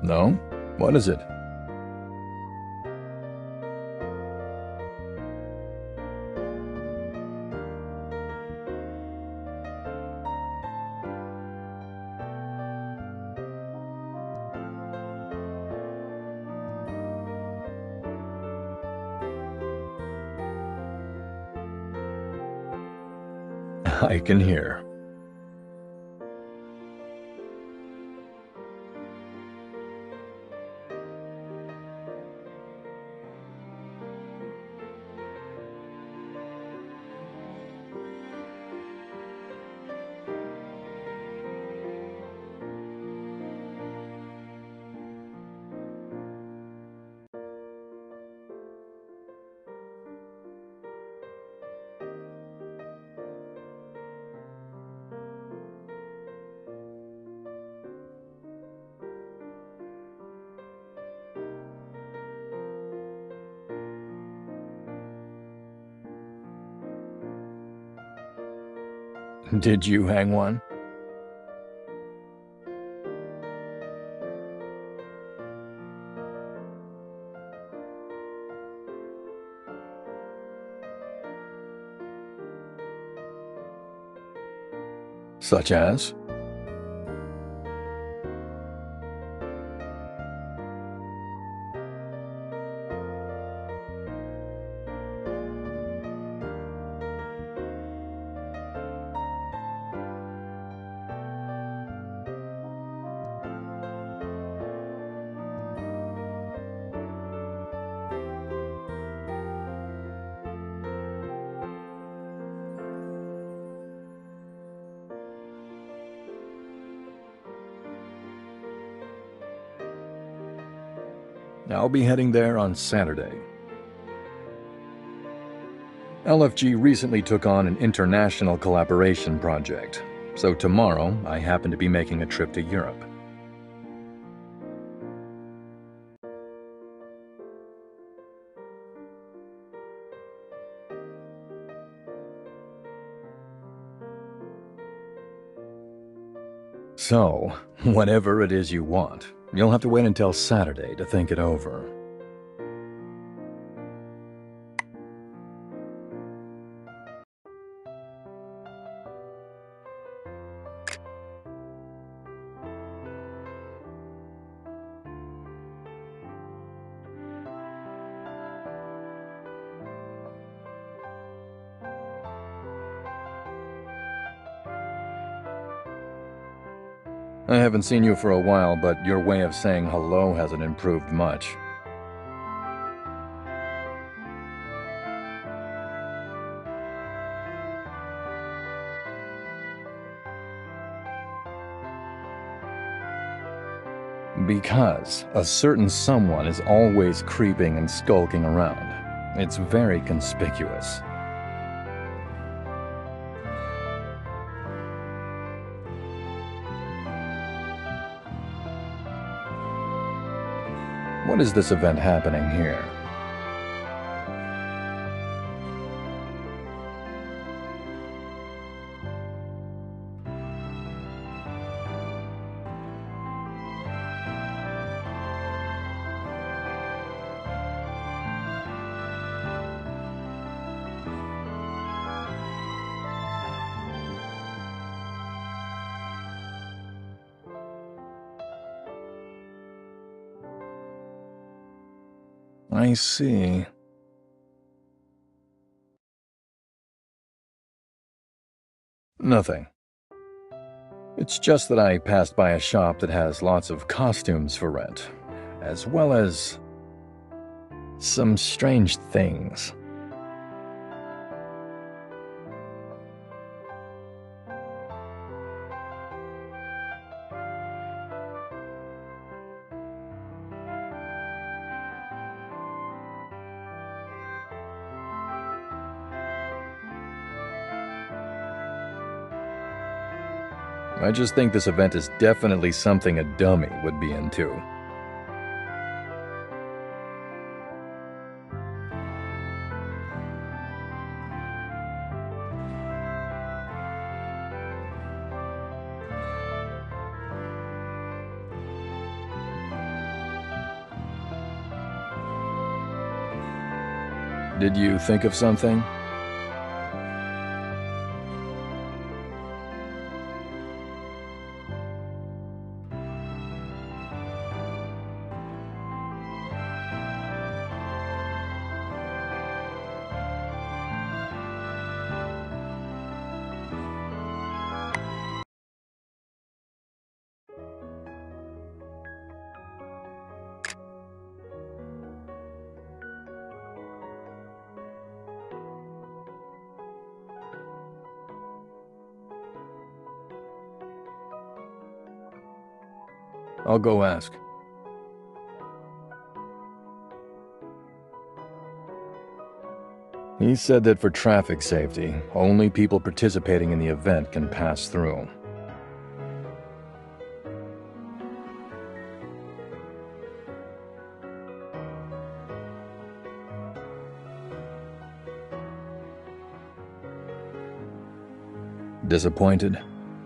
No? What is it? I can hear. Did you hang one? Such as? I'll be heading there on Saturday. LFG recently took on an international collaboration project, so tomorrow I happen to be making a trip to Europe. So, whatever it is you want, you'll have to wait until Saturday to think it over. I haven't seen you for a while, but your way of saying hello hasn't improved much. Because a certain someone is always creeping and skulking around. It's very conspicuous. What is this event happening here? I see. Nothing. It's just that I passed by a shop that has lots of costumes for rent, as well as some strange things. I just think this event is definitely something a dummy would be into. Did you think of something? I'll go ask. He said that for traffic safety, only people participating in the event can pass through. Disappointed?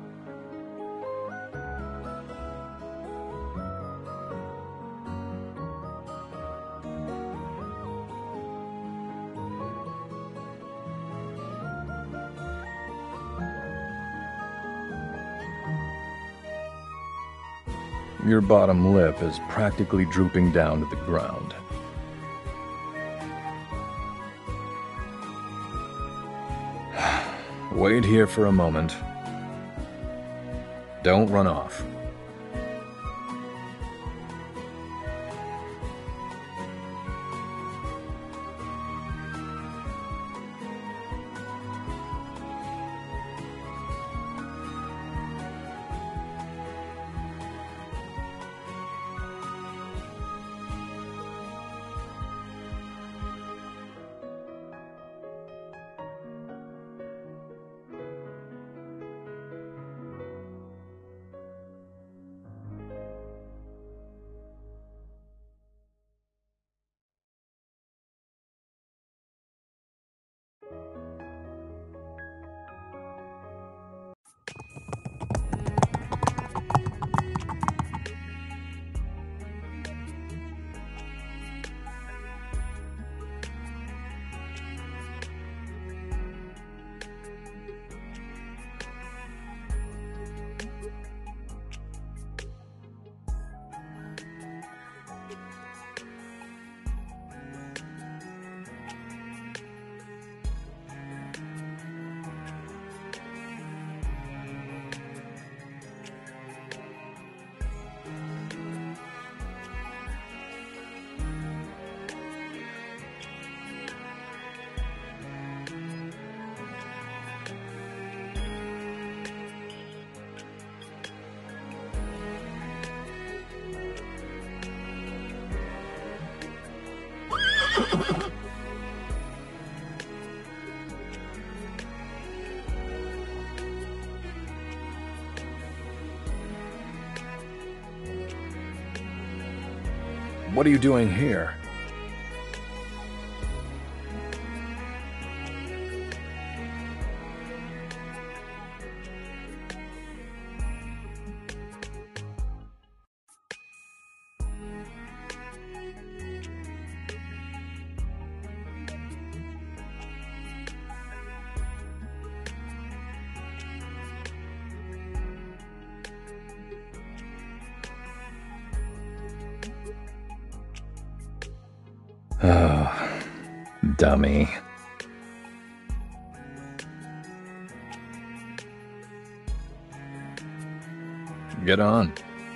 Your bottom lip is practically drooping down to the ground. Wait here for a moment. Don't run off. What are you doing here? Oh, dummy. Get on.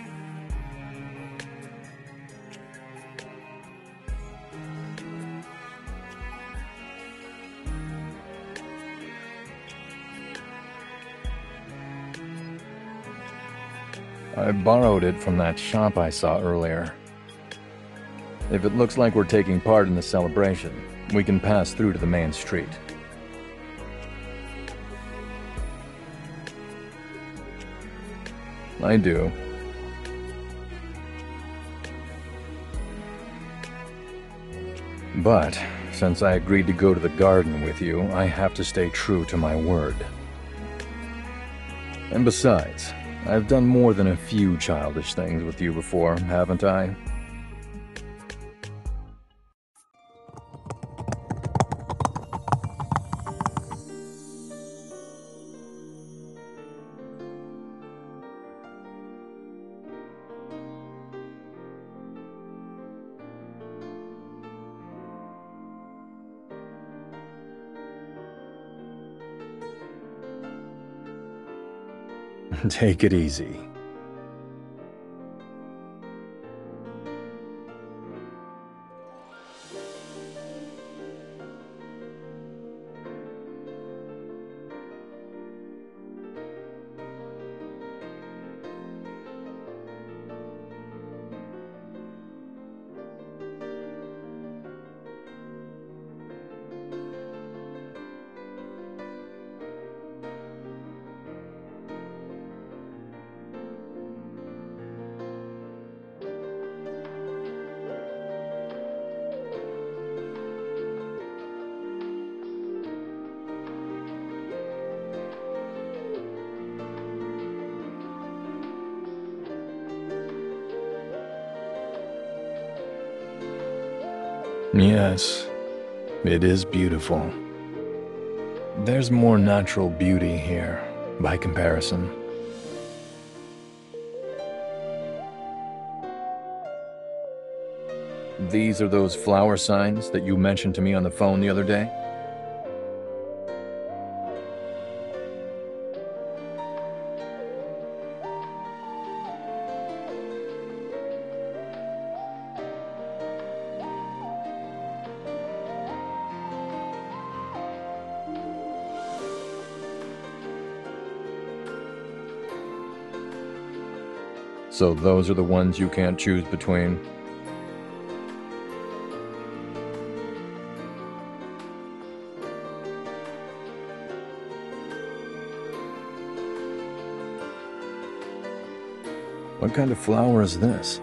I borrowed it from that shop I saw earlier. If it looks like we're taking part in the celebration, we can pass through to the main street. I do. But, since I agreed to go to the garden with you, I have to stay true to my word. And besides, I've done more than a few childish things with you before, haven't I? Take it easy. Yes, it is beautiful. There's more natural beauty here, by comparison. These are those flower signs that you mentioned to me on the phone the other day? So those are the ones you can't choose between? What kind of flower is this?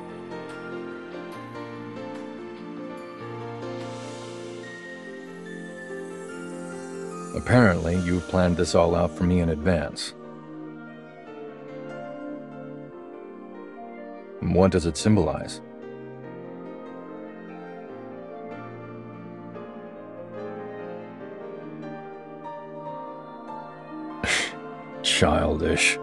Apparently, you've planned this all out for me in advance. What does it symbolize? Childish.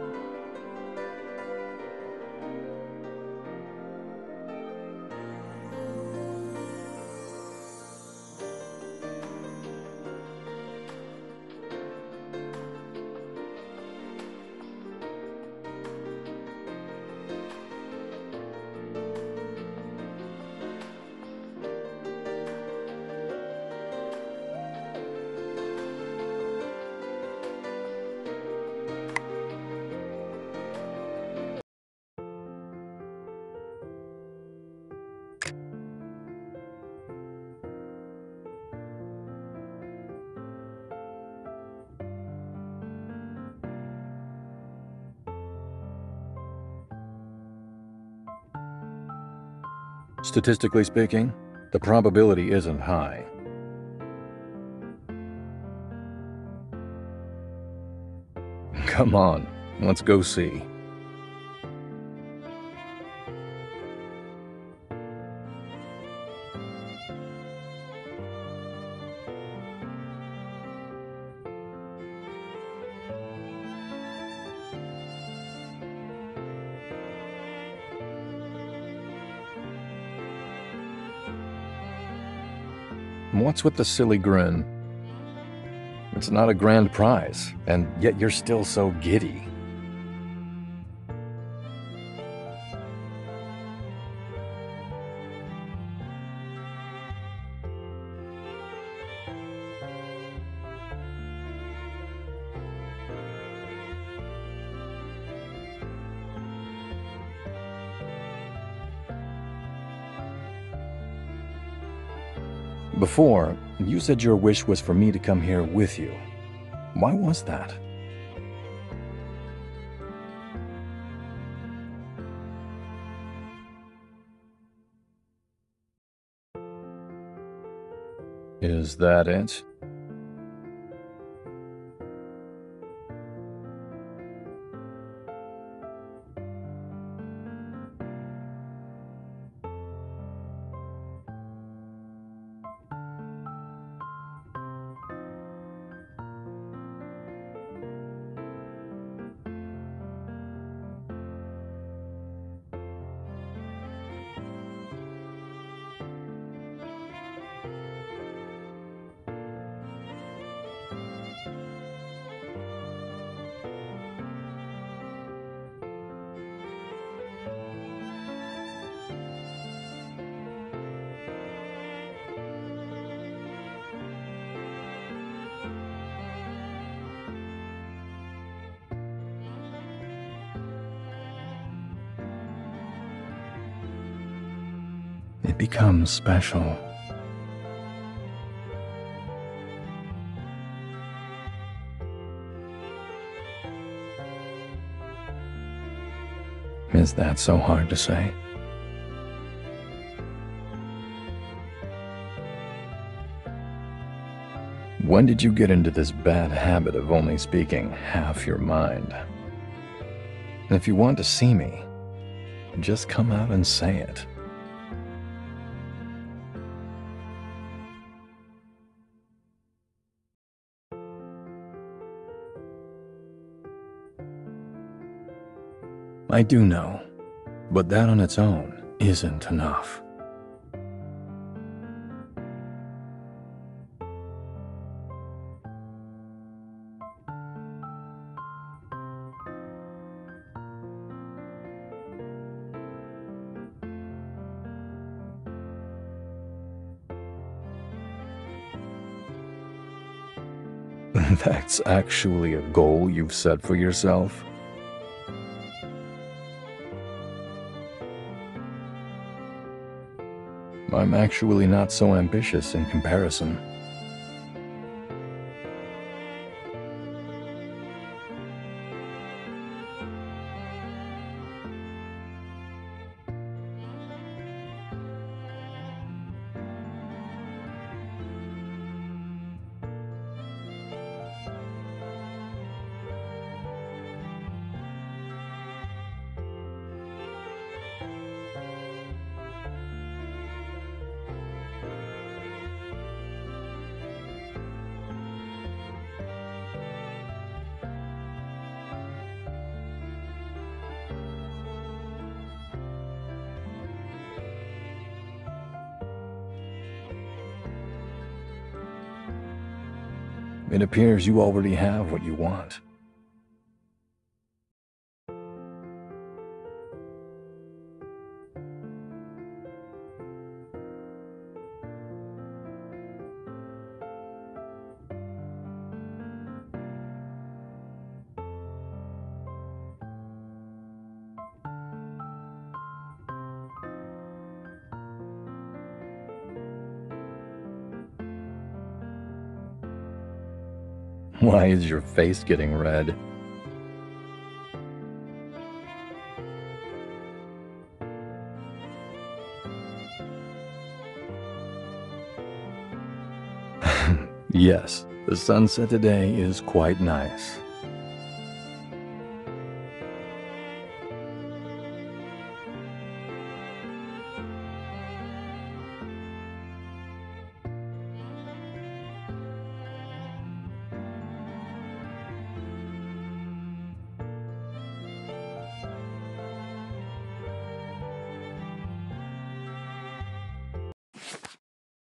Statistically speaking, the probability isn't high. Come on, let's go see. What's with the silly grin? It's not a grand prize, and yet you're still so giddy. Before, you said your wish was for me to come here with you. Why was that? Is that it? it becomes special. Is that so hard to say? When did you get into this bad habit of only speaking half your mind? And if you want to see me, just come out and say it. I do know, but that on its own isn't enough. That's actually a goal you've set for yourself? I'm actually not so ambitious in comparison. It appears you already have what you want. Why is your face getting red? Yes, the sunset today is quite nice.